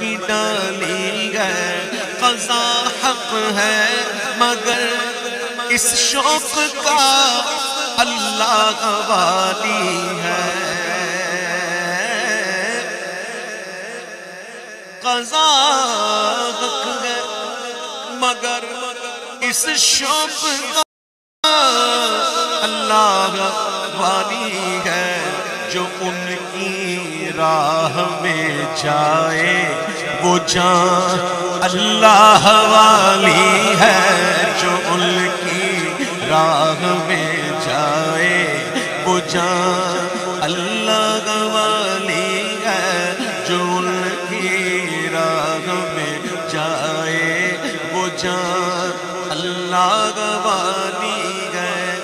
کی ڈالی ہے، قضا حق ہے مگر اس شوق کا اللہ والی ہے، قضا حق ہے مگر اس شوق کا اللہ والی ہے، جو ان کی راہ میں جائے وہ جان اللہ والی ہے، جو ان کی راہ میں جائے وہ جان اللہ والی ہے، جو ان کی راہ میں جائے وہ جان اللہ والی ہے۔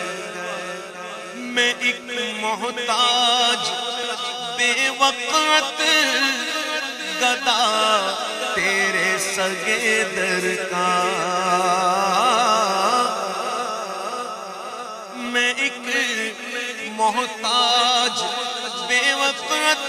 میں ایک محتاج بے وقت گدا تیرے سگے در کا، میں ایک محتاج بے وقت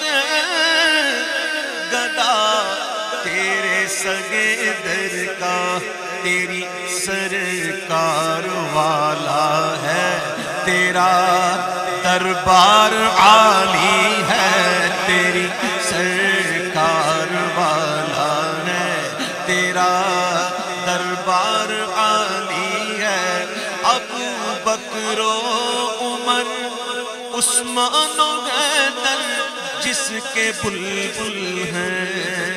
گدا تیرے سگے در کا، تیری سرکار والا ہے، تیرا دربار عالی ہے، تیری سرکار والا ہے، تیرا دربار عالی ہے۔ ابو بکر و عمر عثمان و حیدر جس کے بلبل ہیں،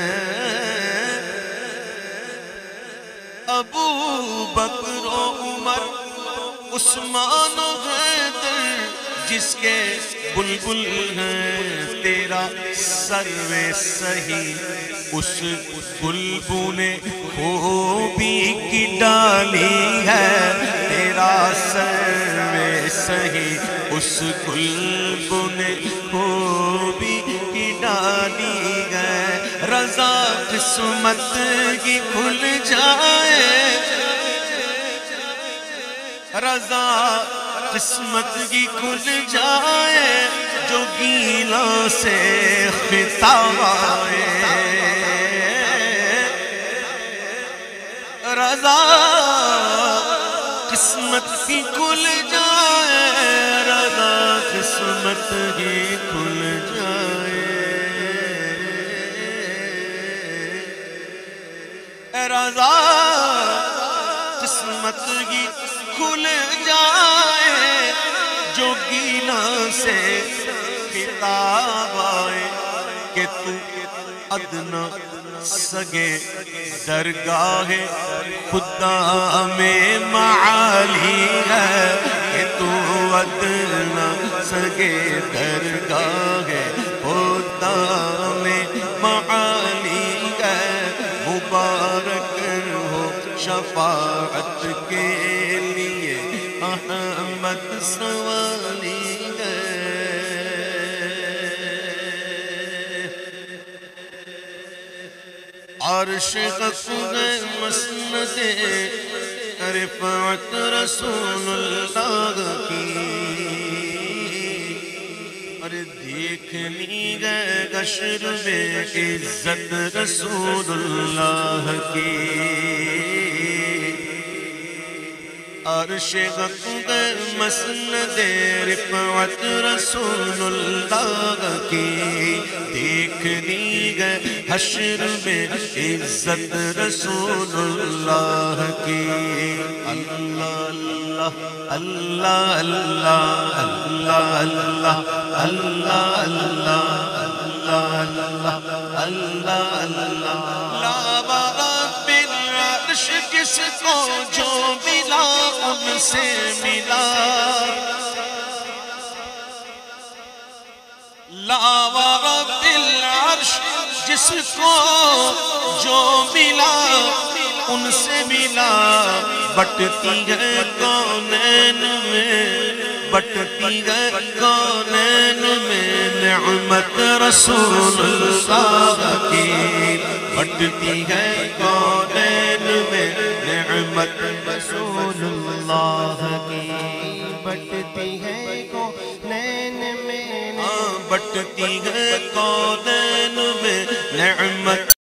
ابو بکر و عمر عثمان و حیدر جس کے بلبل ہیں، تیرا سرو سہی اس بلبل خوبی کی ڈالی ہے، تیرا سرو سہی اس بلبل خوبی کی ڈالی ہے، رضا قسمت کی کھل جائے، رضا قسمت کی کھل جائے، جو گیلوں سے خطاب آئے، رضا قسمت کی کھل جائے، رضا قسمت کی کھل جائے، رضا قسمت کی کھل جائے، جو گیلا سے خطاب آئے کہ تو ادنا سگے درگاہ خدا میں معالی ہے، کہ تو ادنا سگے درگاہ خدا میں معالی ہے، مبارک ہو شفاعت کے لیے احمد سوالی ہے۔ عرش غفر مسند رفعت رسول اللہ کی، اور دیکھنی گئے گشر میں عزت رسول اللہ کی، عرش غفر مسند رفعت رسول اللہ کی، دیکھنی گئے حشر میں عزت رسول اللہ کی، اللہ اللہ اللہ اللہ اللہ اللہ اللہ اللہ اللہ اللہ لا برب العرش کس کو جو ملا ان سے ملا، لا ورب العرش جس کو جو ملا ان سے ملا، بٹتی ہے کونین میں، بٹتی ہے کونین میں نعمت رسول اللہ کی، بٹتی ہے کونین میں نعمت رسول اللہ کی، بٹتی ہے کونین میں بٹتی ہے کونین میں نعمت